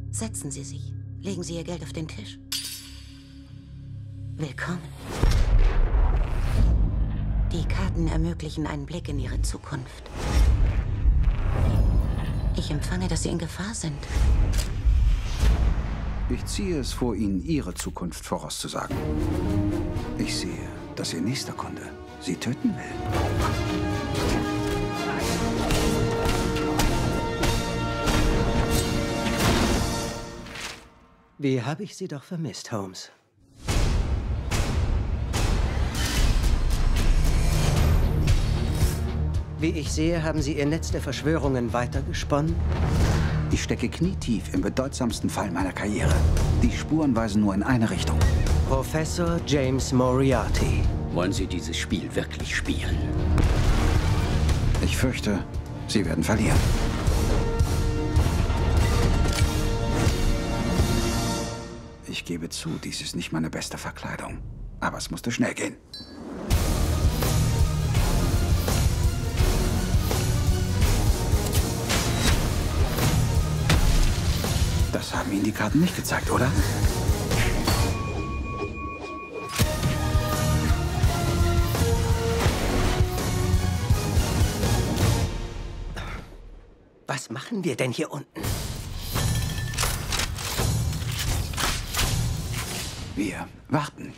Setzen Sie sich. Legen Sie Ihr Geld auf den Tisch. Willkommen. Die Karten ermöglichen einen Blick in Ihre Zukunft. Ich empfange, dass Sie in Gefahr sind. Ich ziehe es vor, Ihnen Ihre Zukunft vorauszusagen. Ich sehe, dass Ihr nächster Kunde Sie töten will. Wie habe ich Sie doch vermisst, Holmes? Wie ich sehe, haben Sie Ihr Netz der Verschwörungen weitergesponnen? Ich stecke knietief im bedeutsamsten Fall meiner Karriere. Die Spuren weisen nur in eine Richtung. Professor James Moriarty. Wollen Sie dieses Spiel wirklich spielen? Ich fürchte, Sie werden verlieren. Ich gebe zu, dies ist nicht meine beste Verkleidung. Aber es musste schnell gehen. Das haben Ihnen die Karten nicht gezeigt, oder? Was machen wir denn hier unten? Wir warten.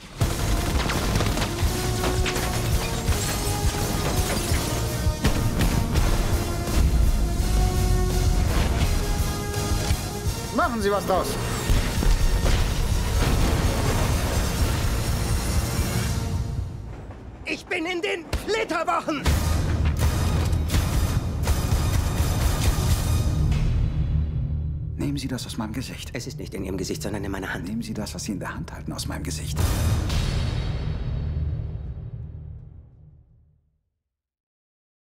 Machen Sie was draus. Ich bin in den Flitterwochen! Nehmen Sie das aus meinem Gesicht. Es ist nicht in Ihrem Gesicht, sondern in meiner Hand. Nehmen Sie das, was Sie in der Hand halten, aus meinem Gesicht.